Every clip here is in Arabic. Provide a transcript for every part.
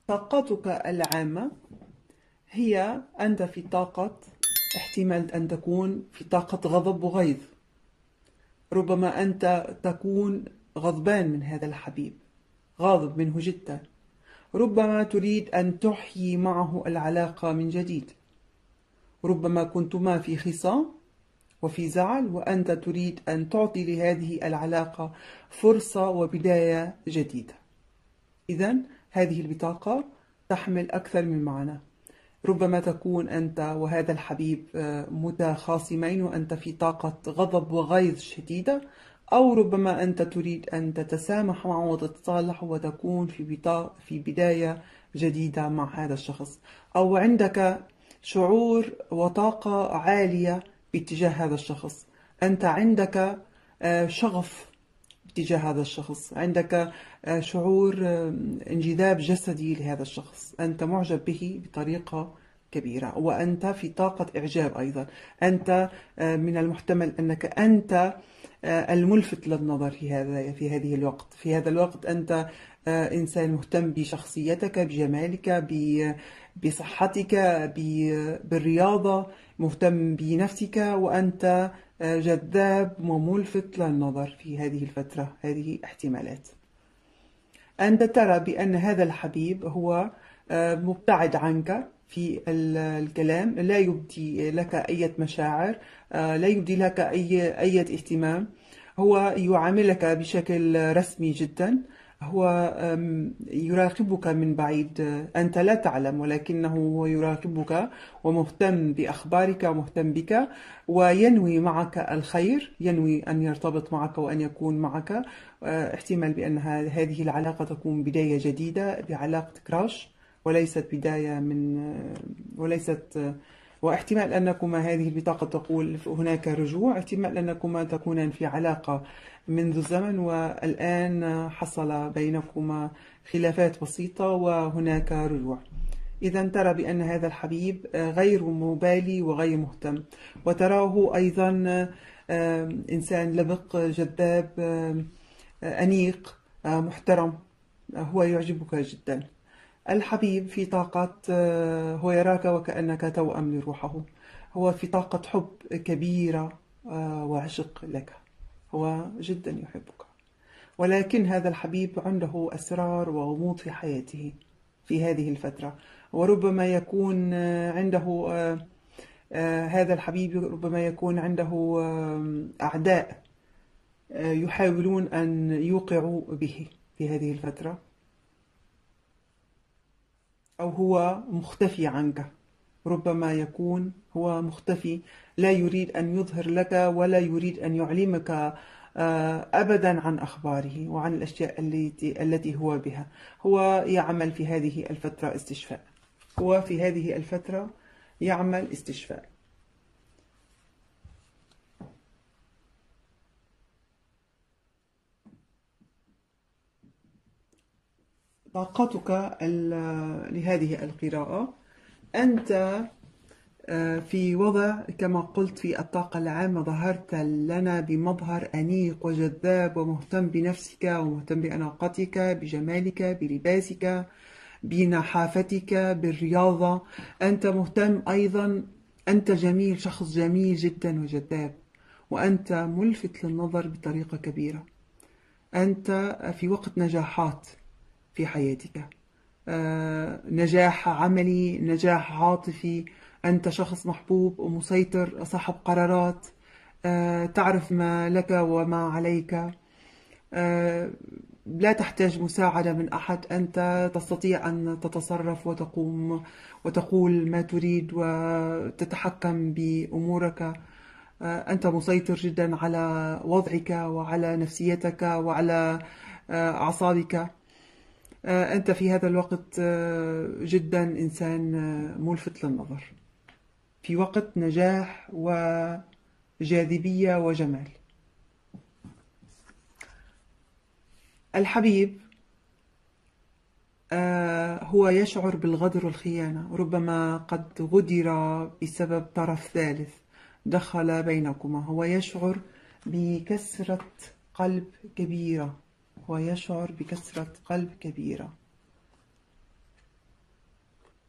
طاقتك العامة هي أنت في طاقة، احتمال أن تكون في طاقة غضب وغيظ. ربما أنت تكون غضبان من هذا الحبيب، غاضب منه جدا. ربما تريد أن تحيي معه العلاقة من جديد. ربما كنتما في خصام وفي زعل، وأنت تريد أن تعطي لهذه العلاقة فرصة وبداية جديدة. إذن هذه البطاقة تحمل أكثر من معنى. ربما تكون أنت وهذا الحبيب متخاصمين وأنت في طاقة غضب وغيظ شديدة، أو ربما أنت تريد أن تتسامح معه وتتصالح وتكون في بداية جديدة مع هذا الشخص، أو عندك شعور وطاقة عالية باتجاه هذا الشخص. أنت عندك شغف تجاه هذا الشخص، عندك شعور انجذاب جسدي لهذا الشخص، أنت معجب به بطريقة كبيرة، وأنت في طاقة إعجاب أيضا. أنت من المحتمل أنك أنت الملفت للنظر في هذه الوقت. في هذا الوقت أنت إنسان مهتم بشخصيتك، بجمالك، بصحتك، بالرياضة، مهتم بنفسك، وأنت جذاب وملفت للنظر في هذه الفترة. هذه احتمالات. أنت ترى بأن هذا الحبيب هو مبتعد عنك في الكلام، لا يبدي لك أي مشاعر، لا يبدي لك أي اهتمام. هو يعاملك بشكل رسمي جدا. هو يراقبك من بعيد، أنت لا تعلم، ولكنه هو يراقبك ومهتم بأخبارك ومهتم بك، وينوي معك الخير، ينوي أن يرتبط معك وأن يكون معك. احتمال بأن هذه العلاقة تكون بداية جديدة بعلاقة كراش، وليست بداية وليست. واحتمال أنكما، هذه البطاقة تقول هناك رجوع، احتمال أنكما تكونان في علاقة منذ زمن، والآن حصل بينكما خلافات بسيطة وهناك رجوع. إذا ترى بأن هذا الحبيب غير مبالي وغير مهتم، وتراه أيضا إنسان لبق، جذاب، أنيق، محترم. هو يعجبك جدا. الحبيب في طاقة، هو يراك وكأنك توأم لروحه. هو في طاقة حب كبيرة وعشق لك. هو جدا يحبك، ولكن هذا الحبيب عنده أسرار وغموض في حياته في هذه الفترة. وربما يكون عنده هذا الحبيب ربما يكون عنده أعداء يحاولون أن يوقعوا به في هذه الفترة، أو هو مختفي عنك. ربما يكون هو مختفي، لا يريد أن يظهر لك ولا يريد أن يعلمك أبدا عن أخباره وعن الأشياء التي هو بها. هو يعمل في هذه الفترة استشفاء. هو في هذه الفترة يعمل استشفاء. طاقتك لهذه القراءة، أنت في وضع كما قلت في الطاقة العامة، ظهرت لنا بمظهر أنيق وجذاب ومهتم بنفسك ومهتم بأناقتك، بجمالك، بلباسك، بنحافتك، بالرياضة. أنت مهتم أيضا، أنت جميل، شخص جميل جدا وجذاب، وأنت ملفت للنظر بطريقة كبيرة. أنت في وقت نجاحات في حياتك، نجاح عملي، نجاح عاطفي. أنت شخص محبوب ومسيطر، صاحب قرارات، تعرف ما لك وما عليك، لا تحتاج مساعدة من أحد. أنت تستطيع أن تتصرف وتقوم وتقول ما تريد وتتحكم بأمورك. أنت مسيطر جدا على وضعك وعلى نفسيتك وعلى أعصابك. أنت في هذا الوقت جدا إنسان ملفت للنظر، في وقت نجاح وجاذبية وجمال. الحبيب هو يشعر بالغدر والخيانة. ربما قد غدر بسبب طرف ثالث دخل بينكما. هو يشعر بكسرة قلب كبيرة. هو يشعر بكسرة قلب كبيرة.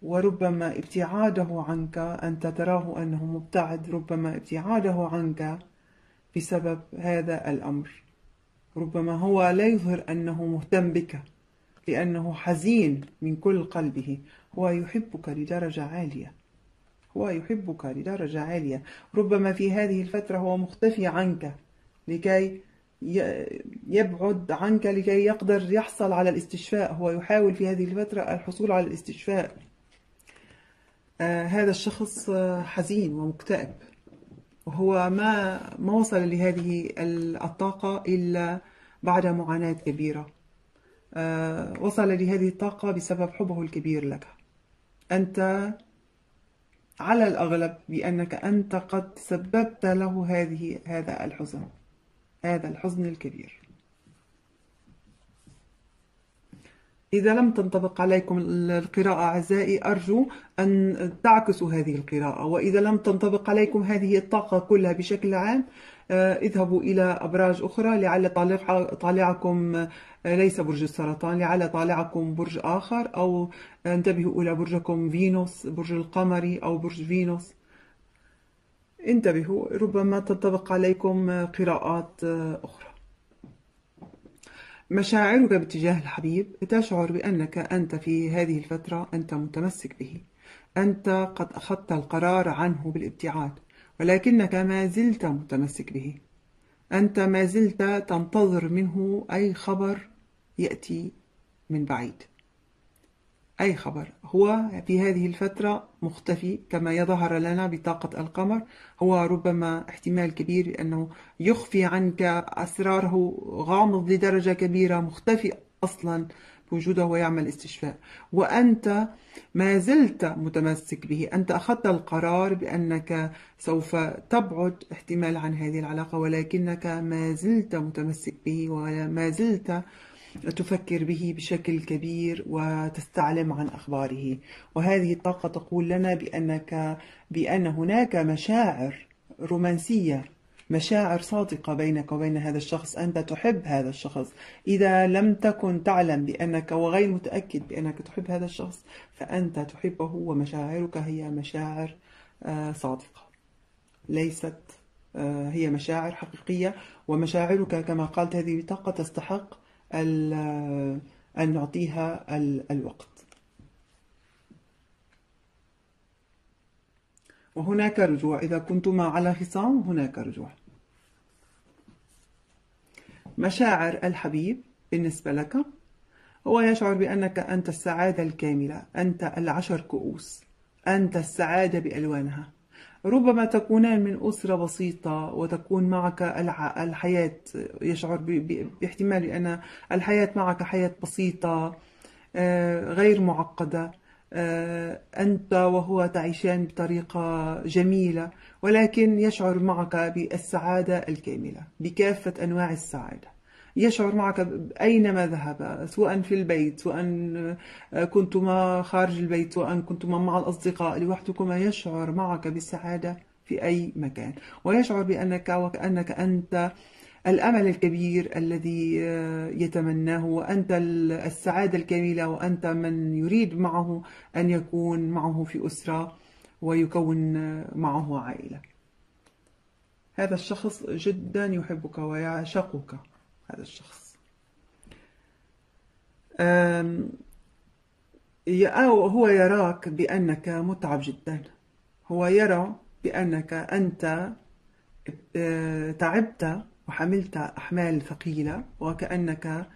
وربما ابتعاده عنك أنت تراه أنه مبتعد، ربما ابتعاده عنك بسبب هذا الأمر. ربما هو لا يظهر أنه مهتم بك لأنه حزين من كل قلبه. هو يحبك لدرجة عالية، هو يحبك لدرجة عالية. ربما في هذه الفترة هو مختفي عنك لكي يبعد عنك لكي يقدر يحصل على الاستشفاء. هو يحاول في هذه الفترة الحصول على الاستشفاء. هذا الشخص حزين ومكتئب، وهو ما وصل لهذه الطاقة إلا بعد معاناة كبيرة. وصل لهذه الطاقة بسبب حبه الكبير لك. أنت على الأغلب بأنك أنت قد سببت له هذا الحزن، هذا الحزن الكبير. إذا لم تنطبق عليكم القراءة أعزائي أرجو أن تعكسوا هذه القراءة، وإذا لم تنطبق عليكم هذه الطاقة كلها بشكل عام اذهبوا إلى أبراج أخرى، لعل طالعكم ليس برج السرطان، لعل طالعكم برج آخر، أو انتبهوا إلى برجكم فينوس، برج القمري أو برج فينوس. انتبهوا، ربما تنطبق عليكم قراءات أخرى. مشاعرك باتجاه الحبيب، تشعر بأنك أنت في هذه الفترة أنت متمسك به، أنت قد أخذت القرار عنه بالابتعاد، ولكنك ما زلت متمسك به. أنت ما زلت تنتظر منه أي خبر يأتي من بعيد، أي خبر. هو في هذه الفترة مختفي كما يظهر لنا بطاقة القمر. هو ربما احتمال كبير أنه يخفي عنك أسراره، غامض لدرجة كبيرة، مختفي أصلا بوجوده ويعمل استشفاء، وأنت ما زلت متمسك به. أنت أخذت القرار بأنك سوف تبعد احتمال عن هذه العلاقة، ولكنك ما زلت متمسك به وما زلت تفكر به بشكل كبير وتستعلم عن أخباره. وهذه الطاقة تقول لنا بأن هناك مشاعر رومانسية، مشاعر صادقة بينك وبين هذا الشخص. أنت تحب هذا الشخص. إذا لم تكن تعلم بأنك وغير متأكد بأنك تحب هذا الشخص فأنت تحبه، ومشاعرك هي مشاعر صادقة، ليست هي مشاعر حقيقية. ومشاعرك كما قالت هذه الطاقة تستحق أن نعطيها الوقت. وهناك رجوع، إذا كنتما على خصام هناك رجوع. مشاعر الحبيب بالنسبة لك، هو يشعر بأنك أنت السعادة الكاملة، أنت العشر كؤوس، أنت السعادة بألوانها. ربما تكونان من أسرة بسيطة وتكون معك الحياة، يشعر باحتمال أن الحياة معك حياة بسيطة غير معقدة. أنت وهو تعيشان بطريقة جميلة، ولكن يشعر معك بالسعادة الكاملة، بكافة أنواع السعادة. يشعر معك أينما ذهب، سواء في البيت، سواء كنتما خارج البيت، سواء كنتما مع الأصدقاء لوحدكما، يشعر معك بالسعادة في أي مكان. ويشعر بأنك وكأنك أنت الأمل الكبير الذي يتمناه، وأنت السعادة الكاملة، وأنت من يريد معه أن يكون معه في أسرة ويكون معه عائلة. هذا الشخص جدا يحبك ويعشقك. هذا الشخص هو يراك بأنك متعب جدا. هو يرى بأنك أنت تعبت وحملت أحمال ثقيلة، وكأنك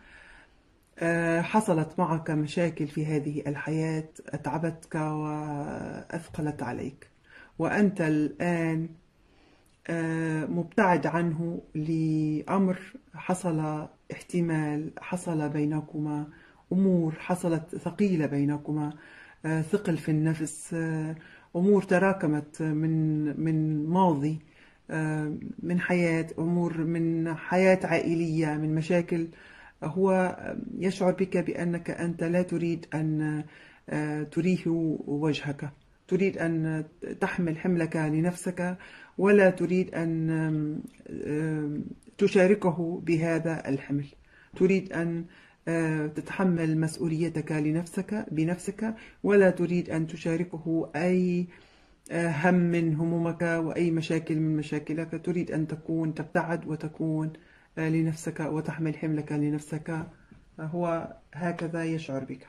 حصلت معك مشاكل في هذه الحياة أتعبتك وأثقلت عليك، وأنت الآن مبتعد عنه لأمر حصل، احتمال حصل بينكما أمور حصلت ثقيلة بينكما، ثقل في النفس، أمور تراكمت من ماضي، من حياة، أمور من حياة عائلية، من مشاكل. هو يشعر بك بأنك أنت لا تريد أن تريه وجهك، تريد أن تحمل حملك لنفسك، ولا تريد أن تشاركه بهذا الحمل. تريد أن تتحمل مسؤوليتك بنفسك، ولا تريد أن تشاركه أي هم من همومك وأي مشاكل من مشاكلك. تريد أن تبتعد وتكون لنفسك وتحمل حملك لنفسك. هو هكذا يشعر بك.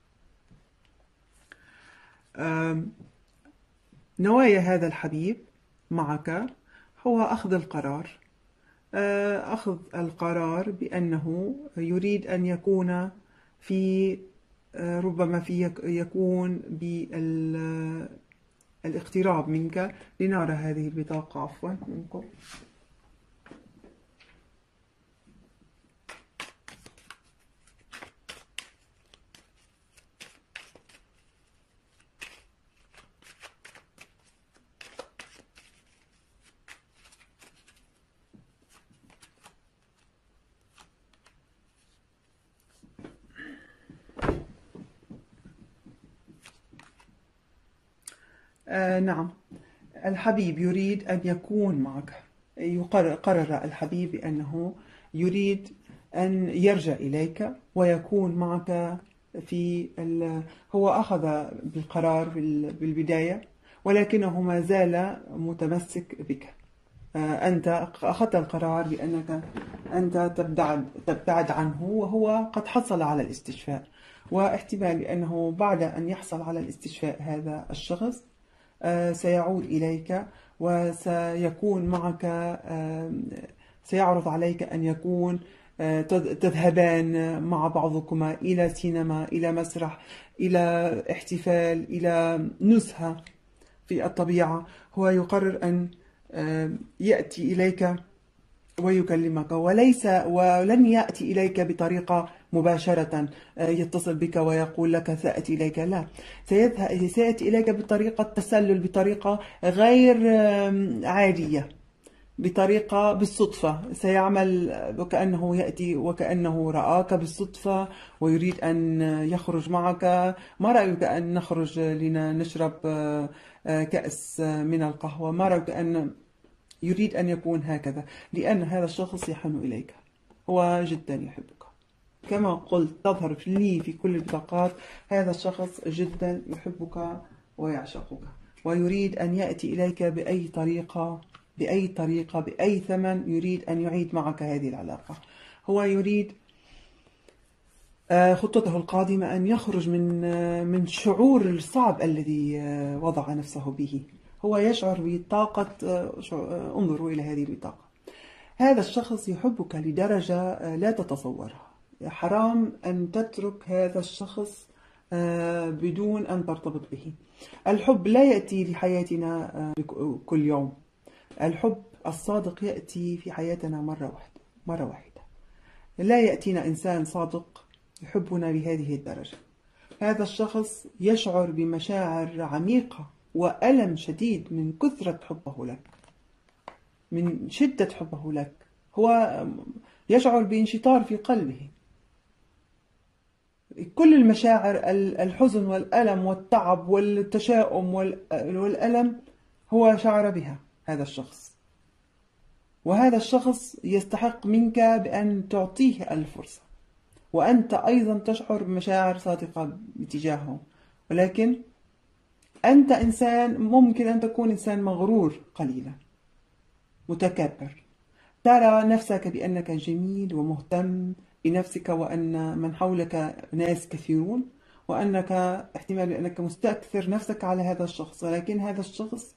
نوايا هذا الحبيب معك هو أخذ القرار بأنه يريد أن يكون في ربما يكون بالاقتراب منك. لنرى هذه البطاقة عفوا منكم. نعم، الحبيب يريد أن يكون معك. قرر الحبيب بأنه يريد أن يرجع إليك ويكون معك هو أخذ بالقرار بالبداية، ولكنه ما زال متمسك بك. أنت أخذت القرار بأنك أنت تبتعد عنه، وهو قد حصل على الاستشفاء، واحتمال أنه بعد أن يحصل على الاستشفاء هذا الشخص سيعود إليك وسيكون معك. سيعرض عليك أن يكون تذهبان مع بعضكما إلى سينما، إلى مسرح، إلى احتفال، إلى نزهة في الطبيعة. هو يقرر أن يأتي إليك ويكلمك، ولن يأتي إليك بطريقة مباشرة يتصل بك ويقول لك سأتي إليك. لا، سيأتي إليك بطريقة تسلل، بطريقة غير عادية، بطريقة بالصدفة. سيعمل وكأنه يأتي وكأنه رآك بالصدفة ويريد أن يخرج معك. ما رأيك أن نخرج لنشرب كأس من القهوة؟ ما رأيك أن يريد أن يكون هكذا؟ لأن هذا الشخص يحن إليك، هو جدا يحبك. كما قلت تظهر لي في كل البطاقات، هذا الشخص جدا يحبك ويعشقك، ويريد أن يأتي إليك بأي طريقة بأي ثمن. يريد أن يعيد معك هذه العلاقة. هو يريد خطته القادمة أن يخرج من الشعور الصعب الذي وضع نفسه به. هو يشعر بطاقة. انظروا إلى هذه البطاقة. هذا الشخص يحبك لدرجة لا تتصورها. حرام أن تترك هذا الشخص بدون أن ترتبط به. الحب لا يأتي لحياتنا كل يوم. الحب الصادق يأتي في حياتنا مرة واحدة. لا يأتينا إنسان صادق يحبنا بهذه الدرجة. هذا الشخص يشعر بمشاعر عميقة وألم شديد من كثرة حبه لك، من شدة حبه لك. هو يشعر بانشطار في قلبه. كل المشاعر، الحزن والألم والتعب والتشاؤم والألم، هو شعر بها هذا الشخص. وهذا الشخص يستحق منك بأن تعطيه الفرصة، وأنت أيضا تشعر بمشاعر صادقة باتجاهه. ولكن أنت إنسان، ممكن أن تكون إنسان مغرور قليلا، متكبر، ترى نفسك بأنك جميل ومهتم بنفسك، وأن من حولك ناس كثيرون، وأنك احتمال أنك مستكثر نفسك على هذا الشخص. ولكن هذا الشخص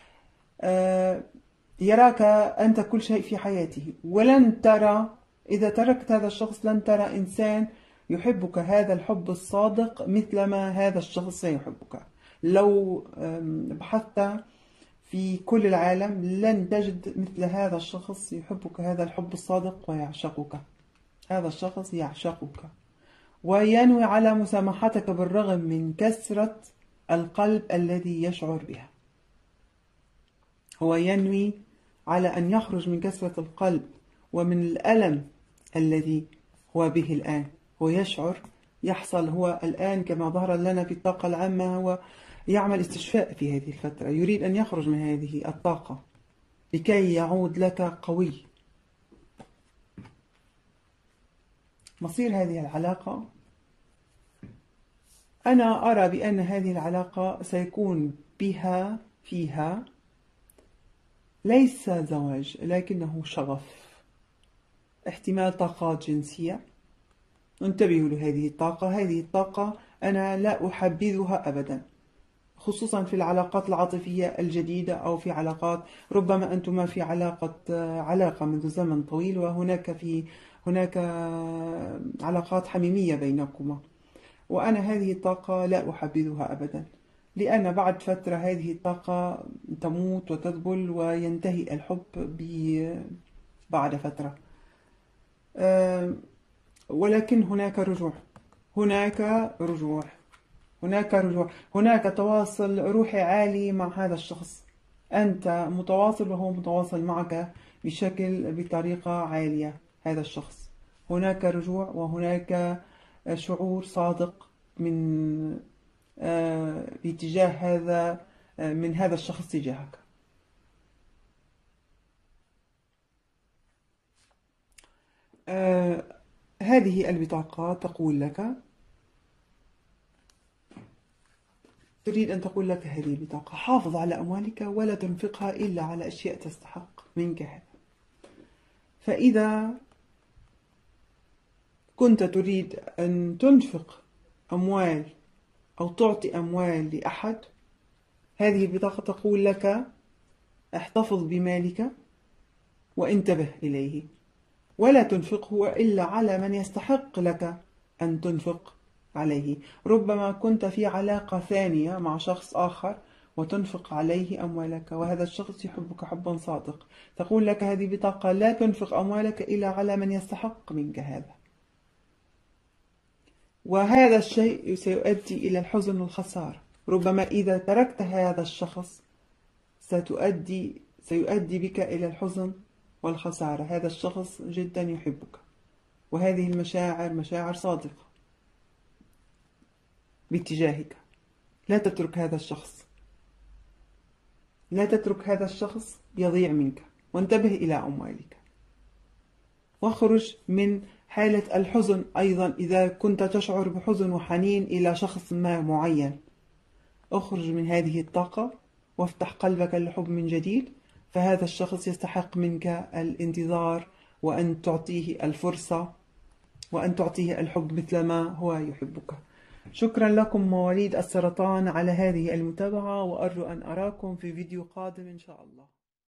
يراك أنت كل شيء في حياته، ولن ترى، إذا تركت هذا الشخص لن ترى إنسان يحبك هذا الحب الصادق مثلما هذا الشخص سيحبك. لو بحثت في كل العالم لن تجد مثل هذا الشخص يحبك هذا الحب الصادق ويعشقك. هذا الشخص يعشقك وينوي على مسامحتك بالرغم من كسرة القلب الذي يشعر بها. هو ينوي على أن يخرج من كسرة القلب ومن الألم الذي هو به الآن. هو يشعر يحصل هو الآن كما ظهر لنا في الطاقة العامة، هو يعمل استشفاء في هذه الفترة. يريد أن يخرج من هذه الطاقة لكي يعود لك قوي. مصير هذه العلاقة، أنا أرى بأن هذه العلاقة سيكون فيها ليس زواج لكنه شغف، احتمال طاقات جنسية. انتبهوا لهذه الطاقة. هذه الطاقة أنا لا أحبذها أبدا، خصوصا في العلاقات العاطفية الجديدة أو في علاقات ربما أنتما في علاقة منذ زمن طويل، هناك علاقات حميمية بينكما، وأنا هذه الطاقة لا أحبذها أبدا، لأن بعد فترة هذه الطاقة تموت وتذبل وينتهي الحب بعد فترة. ولكن هناك رجوع، هناك تواصل روحي عالي مع هذا الشخص. أنت متواصل وهو متواصل معك بطريقة عالية. هذا الشخص هناك رجوع، وهناك شعور صادق من هذا الشخص تجاهك. هذه البطاقة تقول لك، تريد أن تقول لك هذه البطاقة: حافظ على أموالك ولا تنفقها إلا على أشياء تستحق منك هذا. فإذا كنت تريد أن تنفق أموال أو تعطي أموال لأحد، هذه البطاقة تقول لك: احتفظ بمالك وانتبه إليه، ولا تنفقه إلا على من يستحق لك أن تنفق عليه. ربما كنت في علاقة ثانية مع شخص آخر وتنفق عليه أموالك، وهذا الشخص يحبك حبا صادق. تقول لك هذه بطاقة: لا تنفق أموالك إلا على من يستحق منك هذا. وهذا الشيء سيؤدي إلى الحزن والخسارة. ربما إذا تركت هذا الشخص سيؤدي بك إلى الحزن والخسارة. هذا الشخص جدا يحبك، وهذه المشاعر مشاعر صادقة باتجاهك. لا تترك هذا الشخص يضيع منك، وانتبه إلى أموالك، واخرج من حالة الحزن. أيضا إذا كنت تشعر بحزن وحنين إلى شخص ما معين، اخرج من هذه الطاقة وافتح قلبك للحب من جديد، فهذا الشخص يستحق منك الانتظار، وأن تعطيه الفرصة، وأن تعطيه الحب مثلما هو يحبك. شكرا لكم مواليد السرطان على هذه المتابعة، وأرجو أن أراكم في فيديو قادم إن شاء الله.